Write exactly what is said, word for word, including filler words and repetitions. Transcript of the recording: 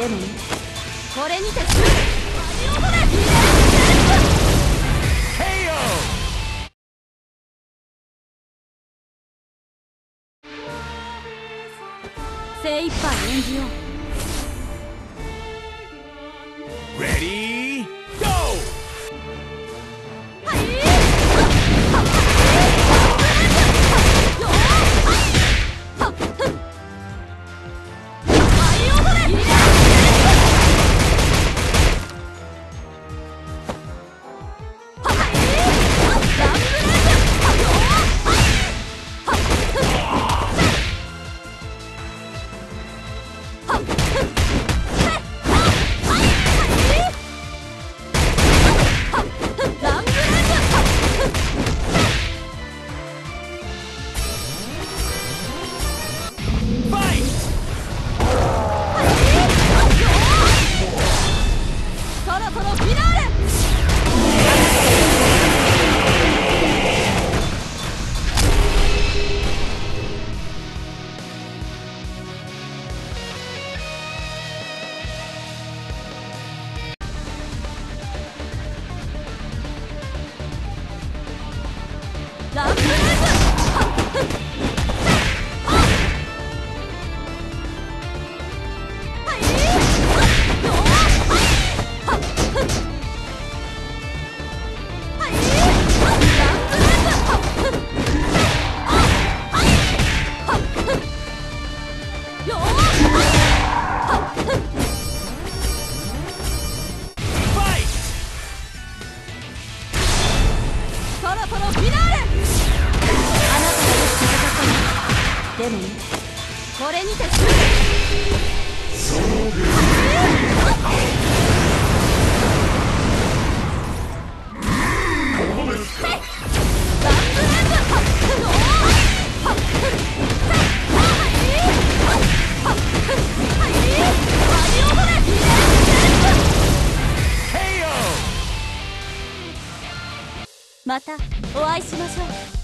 でもね、これにてすぐマリオドレ精一杯演じよう。 Ready, go! ランブレーズ。そろそろフィナーレ。あなたがよく戦ったの。でもね、これにてすぐまたお会いしましょう。